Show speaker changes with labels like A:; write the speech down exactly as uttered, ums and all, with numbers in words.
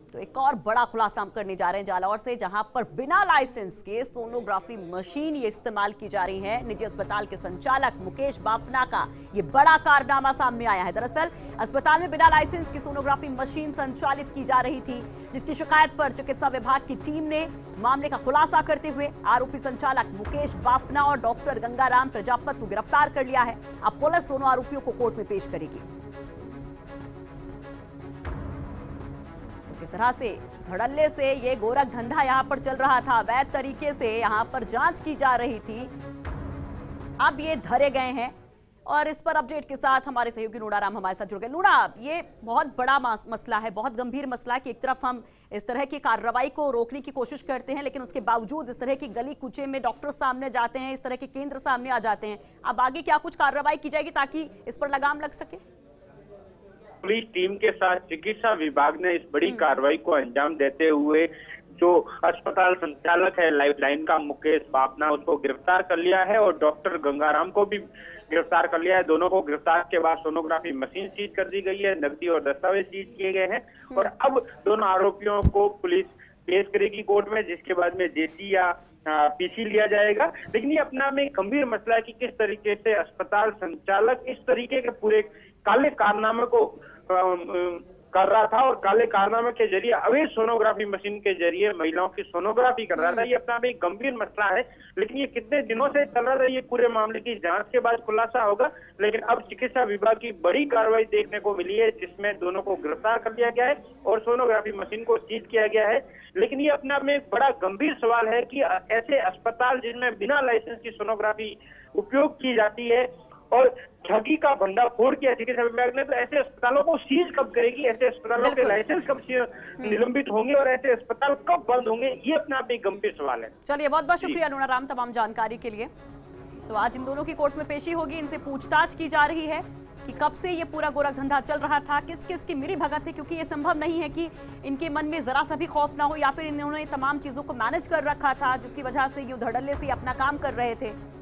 A: तो एक और बड़ा खुलासा हम करने जा रहे हैं जालौर से, जहां पर बिना लाइसेंस के सोनोग्राफी मशीन ये इस्तेमाल की जा रही है। निजी अस्पताल के संचालक मुकेश बाफना का ये बड़ा कारनामा सामने आया है। दरअसल अस्पताल में बिना लाइसेंस की सोनोग्राफी मशीन संचालित की जा रही थी, जिसकी शिकायत पर चिकित्सा विभाग की टीम ने मामले का खुलासा करते हुए आरोपी संचालक मुकेश बाफना और डॉक्टर गंगाराम प्रजापत को गिरफ्तार कर लिया है। अब पुलिस दोनों आरोपियों को कोर्ट में पेश करेगी। किस तरह से धड़ल्ले से ये गोरख धंधा यहां पर चल रहा था, वैध तरीके से यहां पर जांच की जा रही थी, अब ये धरे गए हैं। और इस पर अपडेट के साथ हमारे सहयोगी लूणाराम हमारे साथ जुड़ गए। लूणा, ये बहुत बड़ा मसला है, बहुत गंभीर मसला है कि एक तरफ हम इस तरह की कार्रवाई को रोकने की कोशिश करते हैं, लेकिन उसके बावजूद इस तरह की गली कूचे में डॉक्टर सामने जाते हैं, इस तरह के केंद्र सामने आ जाते हैं। अब आगे क्या कुछ कार्रवाई की जाएगी ताकि इस पर लगाम लग सके?
B: पुलिस टीम के साथ चिकित्सा विभाग ने इस बड़ी कार्रवाई को अंजाम देते हुए जो अस्पताल संचालक है लाइफलाइन का मुकेश बाफना, उसको गिरफ्तार कर लिया है और डॉक्टर गंगाराम को भी गिरफ्तार कर लिया है। दोनों को गिरफ्तार के बाद सोनोग्राफी मशीन सीज कर दी गई है, नकदी और दस्तावेज सीज किए गए हैं और अब दोनों आरोपियों को पुलिस पेश करेगी कोर्ट में, जिसके बाद में जेसी या पीसी लिया जाएगा। लेकिन ये अपना में गंभीर मसला है कि किस तरीके से अस्पताल संचालक इस तरीके के पूरे काले कारनामे को कर रहा था और काले कारनामे के जरिए अवैध सोनोग्राफी मशीन के जरिए महिलाओं की सोनोग्राफी कर रहा था। ये अपना में एक गंभीर मसला है, लेकिन ये कितने दिनों से चल रहा था, ये पूरे मामले की जांच के बाद खुलासा होगा। लेकिन अब चिकित्सा विभाग की बड़ी कार्रवाई देखने को मिली है, जिसमें दोनों को गिरफ्तार कर लिया गया है और सोनोग्राफी मशीन को सीज किया गया है। लेकिन ये अपना में एक बड़ा गंभीर सवाल है कि ऐसे अस्पताल जिनमें बिना लाइसेंस की सोनोग्राफी उपयोग की जाती है और ठगी का भंडाफोड़ किया चिकित्सा विभाग ने, तो ऐसे अस्पतालों को सीज कब करेगी, ऐसे अस्पतालों के लाइसेंस कब निलंबित होंगे और ऐसे अस्पताल कब बंद होंगे, ये अपना आप एक गंभीर सवाल है।
A: चलिए, बहुत बहुत शुक्रिया लूणाराम तमाम जानकारी के लिए। तो आज इन दोनों की कोर्ट में पेशी होगी, इनसे पूछताछ की जा रही है कि कब से ये पूरा गोरख धंधा चल रहा था, किस किस की मिली भगत है, क्योंकि ये संभव नहीं है कि इनके मन में जरा सा भी खौफ ना हो या फिर इन्होंने तमाम चीजों को मैनेज कर रखा था जिसकी वजह से यूं धड़ल्ले से अपना काम कर रहे थे।